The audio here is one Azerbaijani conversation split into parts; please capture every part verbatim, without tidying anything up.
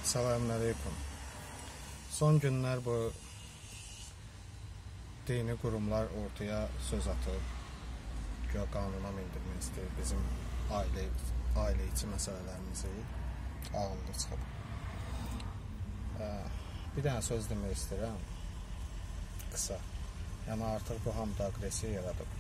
Selamünaleyküm. Son günlər bu dini qurumlar ortaya söz atıb, güya qanuna mindirmək istəyir bizim ailə, ailə içi məsələlərimizi ağırlığı çıxıb. Bir dənə söz demək istəyirəm, qısa. Yəni artıq bu hamıda aqresiya yaradıb.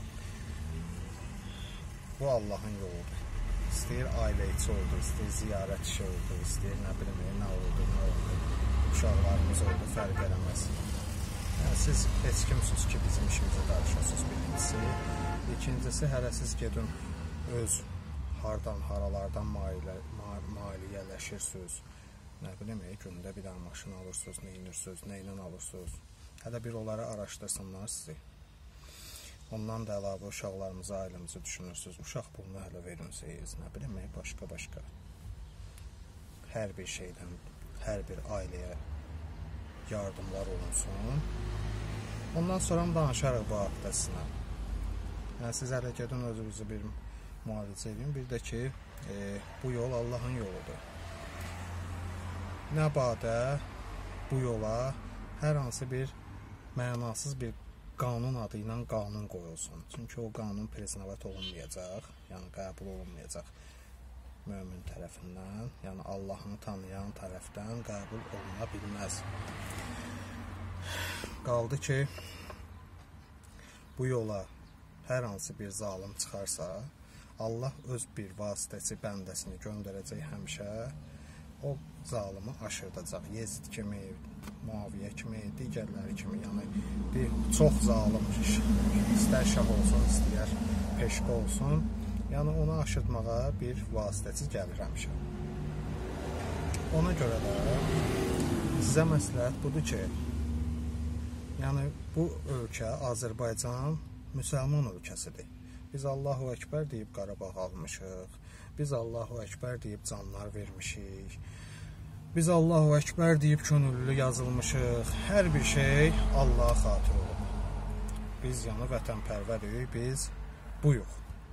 Bu Allahın yoludur. İstəyir ailə içi oldu, istəyir ziyarət işi oldu, istəyir nə bilim, nə oldu, nə oldu, uşaqlarımız oldu, fərq eləməz. Yəni, siz heç kimsiniz ki, bizim işimizə qarışasınız birincisi. İkincisi, hələ siz gedin öz hardan, haralardan maliyyələşirsiniz. Nə bilim, gündə bir dənə maşın alırsınız, nə inirsiniz, nə ilə alırsınız. Hələ bir onları araşdırsınlar sizi. Ondan da əlavə uşaqlarımızı, ailəmizi düşünürsünüz. Uşaq pulunu hələ verirsiniz, nə bilim, başqa-başqa. Hər bir şeydən, hər bir ailəyə yardımlar olunsun. Ondan sonra danışarıq bu haqda sizinlə. Yəni, siz hələ gedin özünüzü bir müalicə edin. Bir də ki, e, bu yol Allahın yoludur. Nə badə bu yola hər hansı bir mənasız bir qanun adı ilə qanun qoyulsun. Çünki o qanun preznavət olunmayacaq, yəni qəbul olunmayacaq mömin tərəfindən, yəni Allahını tanıyan tərəfdən qəbul oluna bilməz. Qaldı ki, bu yola hər hansı bir zalim çıxarsa, Allah öz bir vasitəsi bəndəsini göndərəcək həmişə, o zalımı aşırdacaq. Yezid kimi, Muaviyə kimi, digərləri kimi, yəni bir çox zalim, istər şah olsun, istəyər peşqə olsun, yəni onu aşırtmağa bir vasitəsi gəlir həmişə. Ona görə də sizə məsləhət budur ki, yəni bu ölkə, Azərbaycan müsəlman ölkəsidir. Biz Allahu Əkbər deyib Qarabağ almışıq, biz Allahu Əkbər deyib canlar vermişik, biz Allahu Əkbər deyib könüllü yazılmışıq, hər bir şey Allaha xatir olub. Biz yəni vətənpərvərik, biz buyuq.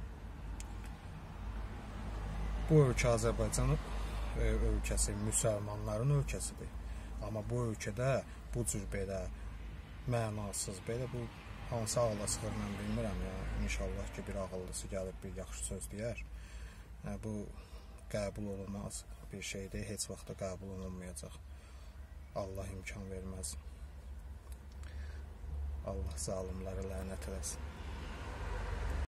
Bu ölkə Azərbaycan ölkəsi, müsəlmanların ölkəsidir. Amma bu ölkədə bu cür belə mənasız, belə bu hansı ağla sıxır, mən bilmirəm ya. İnşallah ki, bir ağıllısı gəlib bir yaxşı söz deyər. Yəni, bu qəbul olunmaz bir şeydir, heç vaxtda qəbul olunmayacaq. Allah imkan verməz. Allah zalimləri lənət eləsin.